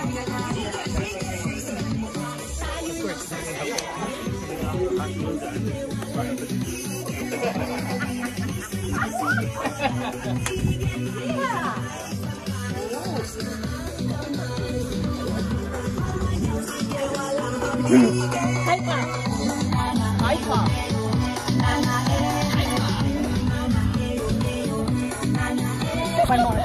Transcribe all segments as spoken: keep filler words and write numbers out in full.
One more.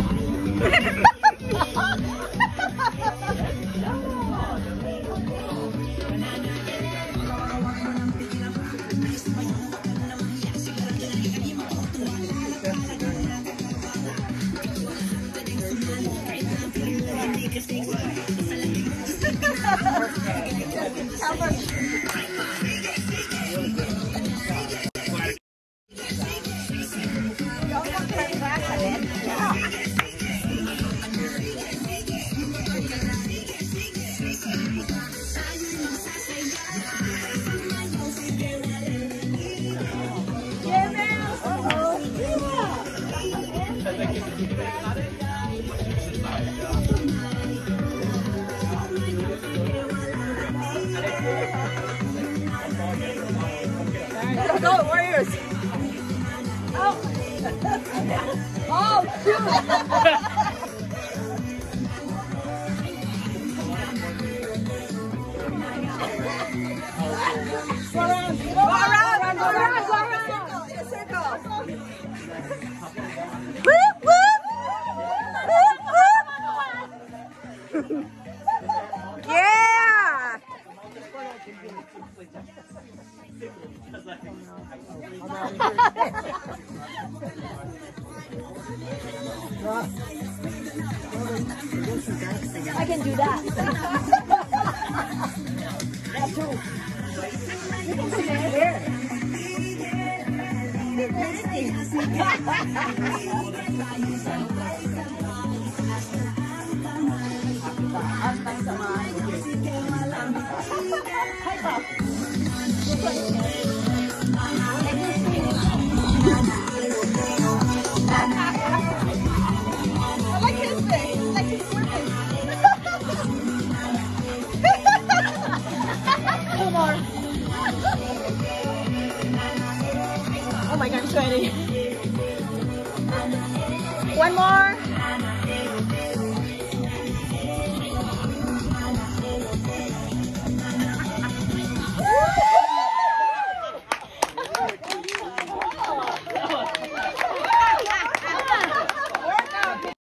Let's go, Warriors! Oh! Oh, shoot! Go around! Go around! Go around! Go around! In a circle! Whoop! Whoop! Whoop! Whoop! Yeah! I can do that. That too. Here.